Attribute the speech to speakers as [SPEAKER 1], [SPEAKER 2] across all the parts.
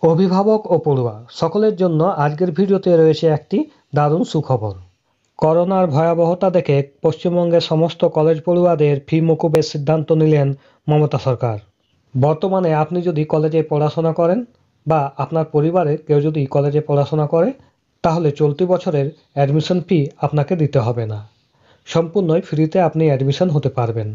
[SPEAKER 1] অভিভাবক ও পড়ুয়া সকলের জন্য আজকের ভিডিওতে রয়েছে একটি দারুণ সুখবর। করোনার ভয়াবহতা দেখে পশ্চিমবঙ্গের সমস্ত কলেজ পড়ুয়াদের ফি মকুবের সিদ্ধান্ত নিলেন মমতা সরকার। বর্তমানে আপনি যদি কলেজে পড়াশোনা করেন বা আপনার পরিবারের কেউ যদি কলেজে পড়াশোনা করে, তাহলে চলতি বছরের অ্যাডমিশন ফি আপনাকে দিতে হবে না, সম্পূর্ণই ফ্রিতে আপনি অ্যাডমিশন হতে পারবেন।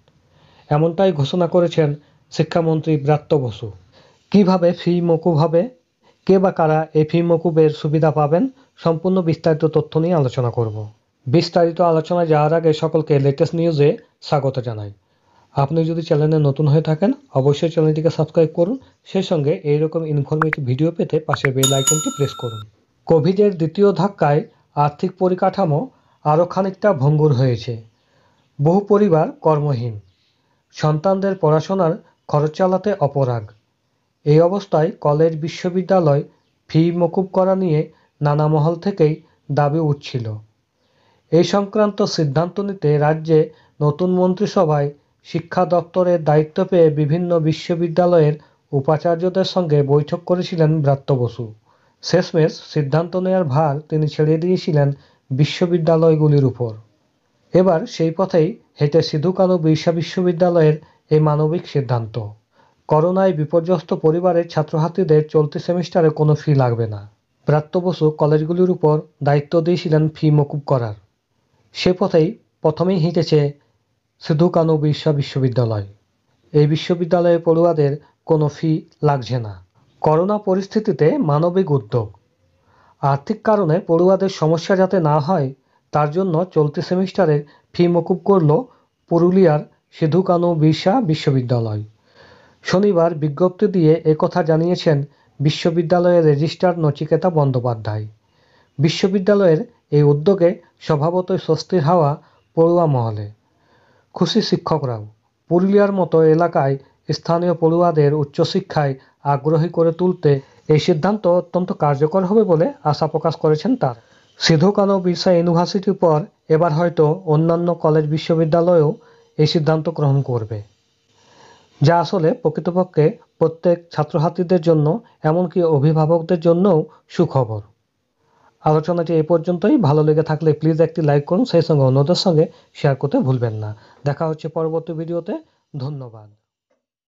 [SPEAKER 1] এমনটাই ঘোষণা করেছেন শিক্ষামন্ত্রী ব্রাত্য বসু। কিভাবে ফি মকুব হবে, কে বা কারা এই ফি মকুবের সুবিধা পাবেন, সম্পূর্ণ বিস্তারিত তথ্য নিয়ে আলোচনা করব। বিস্তারিত আলোচনায় যাওয়ার আগে সকলকে লেটেস্ট নিউজে স্বাগত জানাই। আপনি যদি চ্যানেলে নতুন হয়ে থাকেন অবশ্যই চ্যানেলটিকে সাবস্ক্রাইব করুন, সেই সঙ্গে এইরকম ইনফরমেটিভ ভিডিও পেতে পাশের বেল আইকনটি প্রেস করুন। কোভিডের দ্বিতীয় ধাক্কায় আর্থিক পরিকাঠামো আরও খানিকটা ভঙ্গুর হয়েছে। বহু পরিবার কর্মহীন, সন্তানদের পড়াশোনার খরচ চালাতে অপরাগ। এই অবস্থায় কলেজ বিশ্ববিদ্যালয় ফি মকুব করা নিয়ে নানা মহল থেকেই দাবি উঠছিল। এই সংক্রান্ত সিদ্ধান্ত নিতে রাজ্যে নতুন মন্ত্রিসভায় শিক্ষা দপ্তরের দায়িত্ব পেয়ে বিভিন্ন বিশ্ববিদ্যালয়ের উপাচার্যদের সঙ্গে বৈঠক করেছিলেন ব্রাত্য বসু। শেষমেশ সিদ্ধান্ত নেওয়ার ভার তিনি ছেড়ে দিয়েছিলেন বিশ্ববিদ্যালয়গুলির উপর। এবার সেই পথেই হেঁটে সিধু কানু বিরসা বিশ্ববিদ্যালয়ের এই মানবিক সিদ্ধান্ত। করোনায় বিপর্যস্ত পরিবারের ছাত্রছাত্রীদের চলতি সেমিস্টারে কোনো ফি লাগবে না। ব্রাত্য বসু কলেজগুলির উপর দায়িত্ব দিয়েছিলেন ফি মকুব করার। সে পথেই প্রথমেই হেঁটেছে সিধু কানু বিরসা বিশ্ববিদ্যালয়। এই বিশ্ববিদ্যালয়ে পড়ুয়াদের কোনো ফি লাগছে না। করোনা পরিস্থিতিতে মানবিক উদ্যোগ। আর্থিক কারণে পড়ুয়াদের সমস্যা যাতে না হয় তার জন্য চলতি সেমিস্টারের ফি মকুব করল পুরুলিয়ার সিধু কানু বিরসা বিশ্ববিদ্যালয়। শনিবার বিজ্ঞপ্তি দিয়ে একথা জানিয়েছেন বিশ্ববিদ্যালয়ের রেজিস্ট্রার নচিকেতা বন্দ্যোপাধ্যায়। বিশ্ববিদ্যালয়ের এই উদ্যোগে স্বভাবতই স্বস্তির হাওয়া পড়ুয়া মহলে। খুশি শিক্ষকরাও। পুরুলিয়ার মতো এলাকায় স্থানীয় পড়ুয়াদের উচ্চশিক্ষায় আগ্রহী করে তুলতে এই সিদ্ধান্ত অত্যন্ত কার্যকর হবে বলে আশা প্রকাশ করেছেন তারা। সিধু কানু বিরসা ইউনিভার্সিটির পর এবার হয়তো অন্যান্য কলেজ বিশ্ববিদ্যালয়েও এই সিদ্ধান্ত গ্রহণ করবে, যা আসলে প্রকৃতপক্ষে প্রত্যেক ছাত্রছাত্রীদের জন্য, এমনকি অভিভাবকদের জন্যও সুখবর। আলোচনাটি এই পর্যন্তই। ভালো লেগে থাকলে প্লিজ একটি লাইক করুন, সেই সঙ্গে অন্যদের সঙ্গে শেয়ার করতে ভুলবেন না। দেখা হচ্ছে পরবর্তী ভিডিওতে। ধন্যবাদ।